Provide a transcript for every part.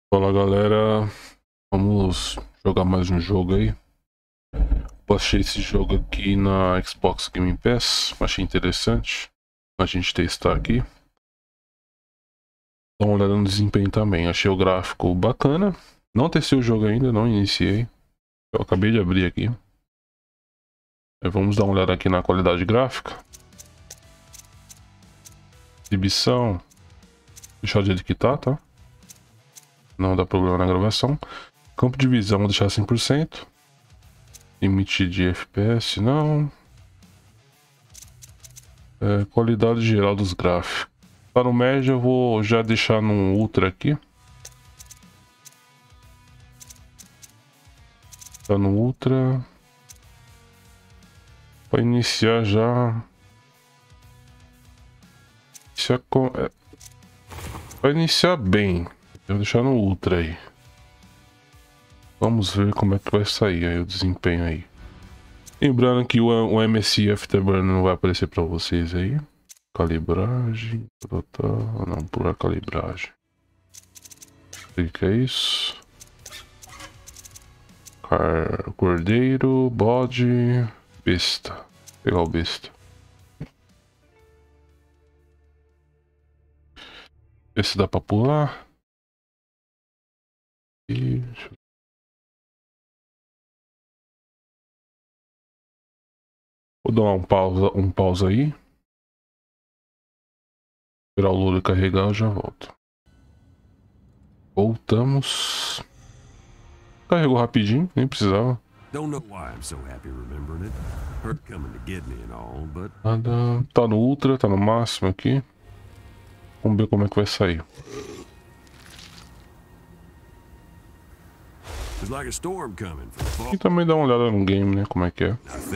Fala galera, vamos jogar mais um jogo aí. Baixei esse jogo aqui na Xbox Game Pass, achei interessante a gente testar aqui. Dá uma olhada no desempenho também, achei o gráfico bacana. Não testei o jogo ainda, não iniciei. Eu acabei de abrir aqui. Aí vamos dar uma olhada aqui na qualidade gráfica. Exibição, deixar do jeito que tá? Não dá problema na gravação. Campo de visão, vou deixar 100%. Limite de FPS, não. Qualidade geral dos gráficos. Para o médio eu vou já deixar no Ultra aqui. Tá no Ultra. Para iniciar já. Vai iniciar bem. Vou deixar no Ultra aí. Vamos ver como é que vai sair aí o desempenho aí. Lembrando que o MSI Afterburner não vai aparecer para vocês aí. Calibragem, total, não, pular calibragem. O que é isso? Cordeiro, bode, besta. Vou pegar o besta. Ver se dá para pular. E vou dar um pausa aí. Esperar o loader carregar, eu já volto. Voltamos. Carregou rapidinho, nem precisava. Nada. Tá no Ultra, tá no máximo aqui. Vamos ver como é que vai sair. E também dá uma olhada no game, né? Como é que é.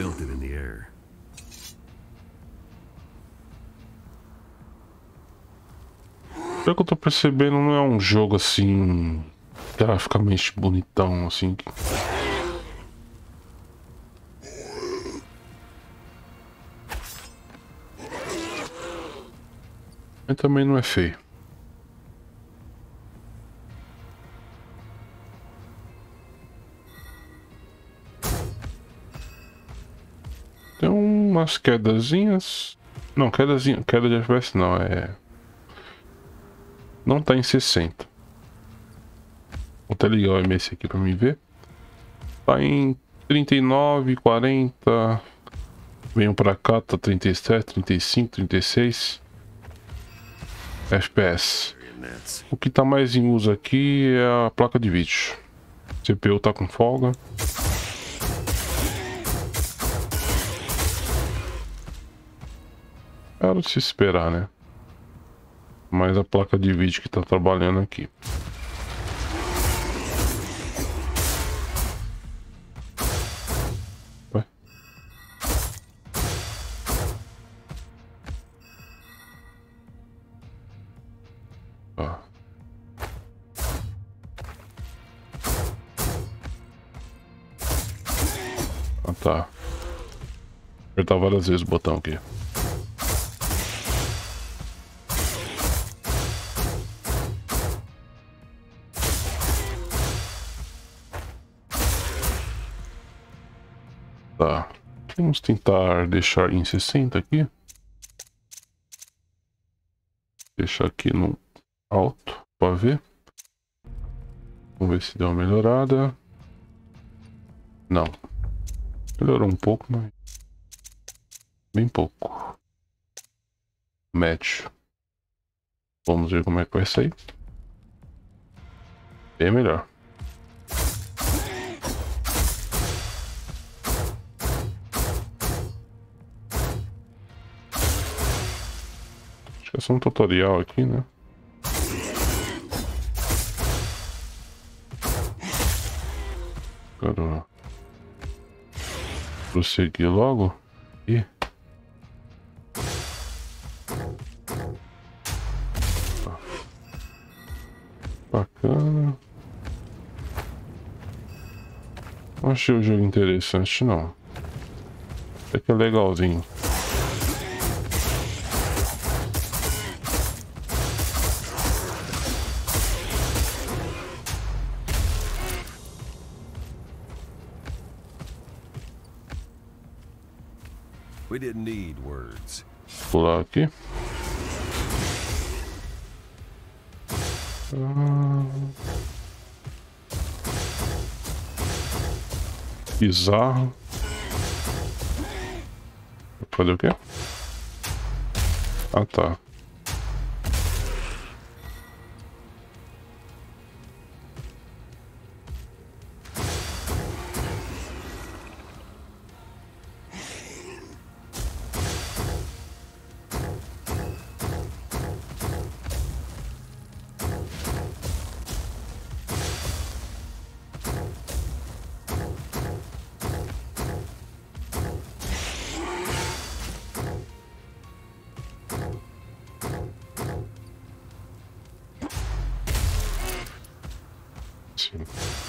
Pelo que eu tô percebendo, não é um jogo assim graficamente bonitão, assim. Mas também não é feio. Tem umas quedazinhas. Não, queda de FPS não, não tá em 60. Vou até ligar o MS aqui pra me ver. Tá em 39, 40. Venho pra cá, tá 37, 35, 36 FPS. O que tá mais em uso aqui é a placa de vídeo. CPU tá com folga. Era de se esperar, né? Mas a placa de vídeo que tá trabalhando aqui. Ué? Ah. Ah, tá. Apertar várias vezes o botão aqui. Tá. Vamos tentar deixar em 60 aqui. Deixar aqui no alto para ver. Vamos ver se deu uma melhorada. Não. Melhorou um pouco, mas bem pouco. Médio. Vamos ver como é que vai sair. Bem melhor. Acho que é só um tutorial aqui, né? Quero prosseguir logo. E tá. Bacana. Não achei o jogo interessante, não. Até que é legalzinho. We didn't need words. Pular aqui. Bizarro. Fazer o quê? Ah, tá. Sim.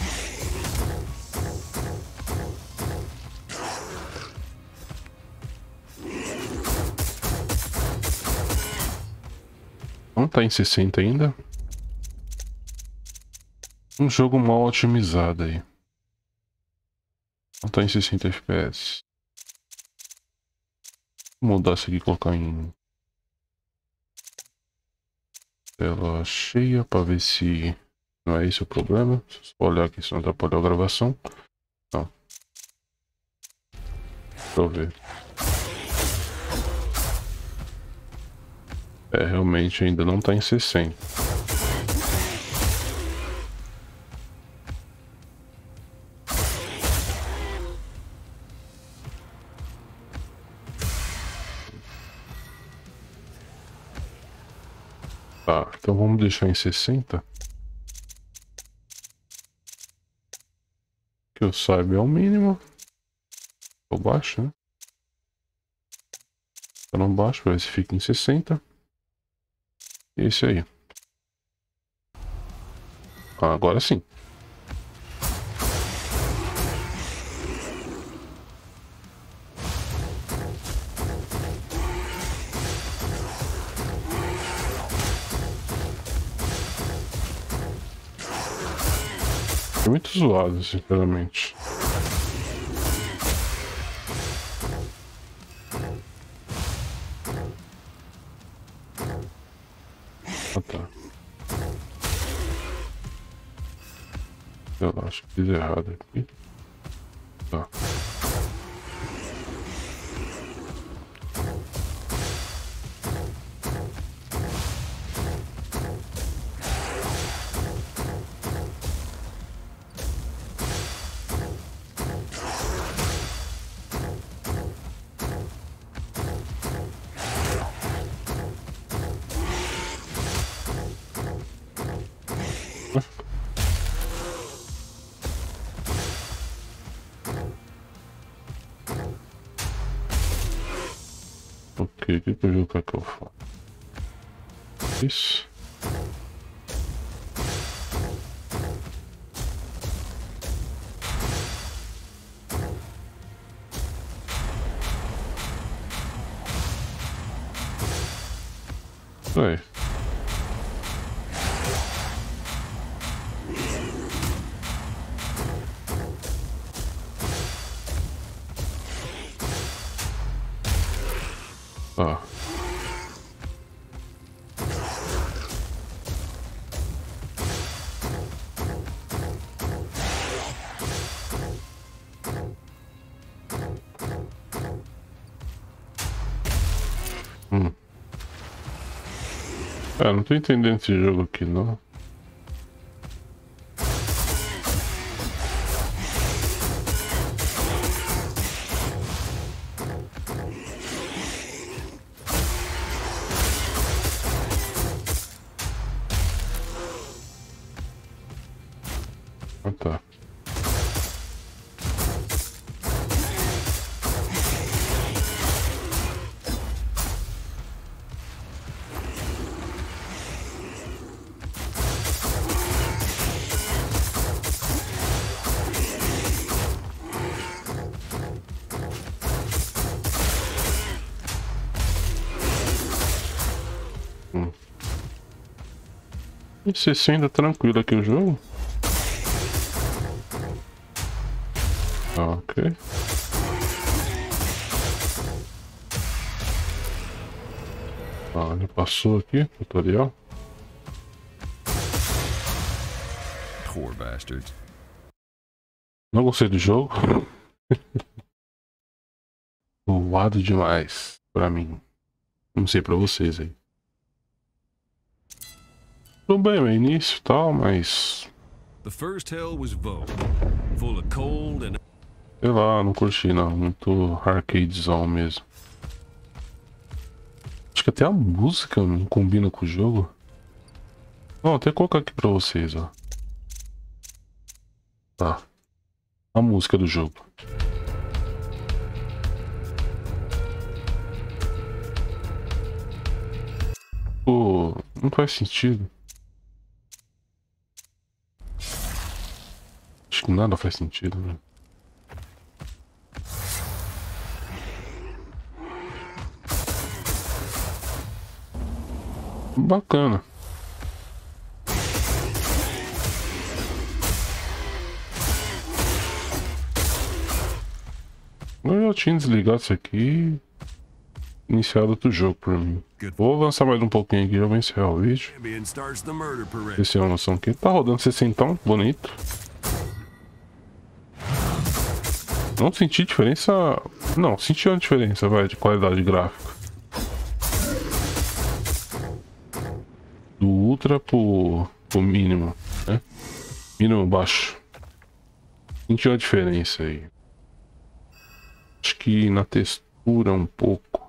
Não tá em 60 ainda? Um jogo mal otimizado aí. Não tá em 60 FPS. Vou mudar isso aqui e colocar em tela cheia para ver se não é esse o problema. Só olhar aqui se não atrapalhou a gravação. Não. Deixa eu ver. É, realmente ainda não tá em 60. Tá, então vamos deixar em 60. Que eu saiba é o mínimo. Ou baixo, né? Eu não baixo, para ver se fica em 60. E é isso aí. Ah, agora sim. É muito zoado, sinceramente. Ah, tá. Eu acho que fiz errado aqui. Tá. Ok, o que o jogo quer que eu faça? Isso. Aí. Tá. É, não tô entendendo esse jogo aqui, não. Ah, tá. Em 60 tranquilo aqui o jogo. Ok. Ah, já passou aqui, tutorial. Poor bastards. Não gostei do jogo. Voado demais pra mim. Não sei pra vocês aí. Tudo bem, no início e tal, mas... The first hell was Vogue, full of cold and... sei lá, não curti não. Muito arcadezão mesmo. Acho que até a música não combina com o jogo. Vou até colocar aqui pra vocês, ó. Tá. A música do jogo. Pô, não faz sentido. Acho que nada faz sentido, né? Bacana. Eu já tinha desligado isso aqui. Iniciado outro jogo pra mim. Vou avançar mais um pouquinho aqui, já vou encerrar o vídeo. Esse é uma noção aqui. Tá rodando 60, bonito. Não senti diferença. Não, senti uma diferença, vai, de qualidade gráfica. Do ultra pro mínimo, né? Mínimo baixo. Senti uma diferença aí. Acho que na textura um pouco.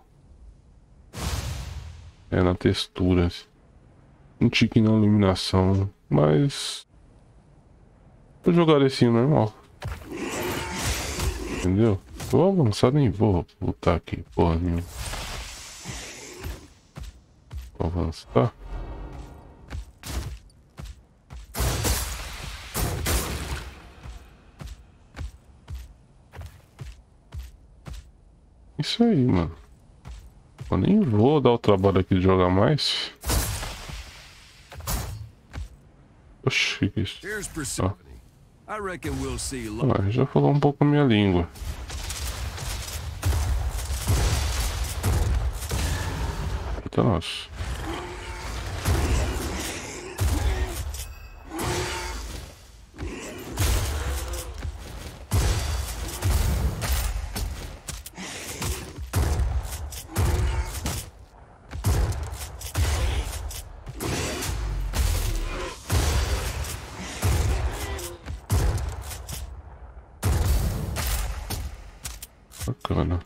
É, na textura. Um tique na iluminação, mas... vou jogar esse normal. Entendeu? Vou avançar, nem vou lutar aqui, porra nenhuma. Vou avançar. Isso aí, mano. Eu nem vou dar o trabalho aqui de jogar mais. Oxi, que isso? Ah, já falou um pouco a minha língua. Eita, nossa. Bacana.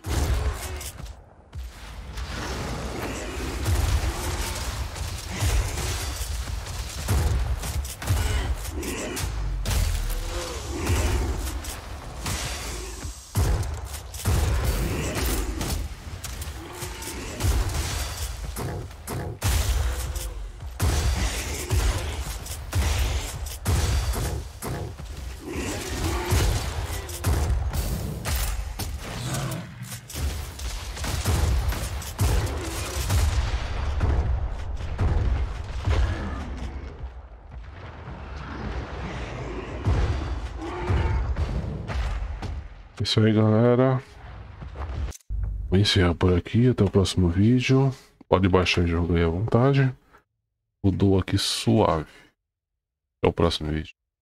Isso aí, galera. Vou encerrar por aqui. Até o próximo vídeo. Pode baixar o jogo aí à vontade. Mudou aqui suave. Até o próximo vídeo.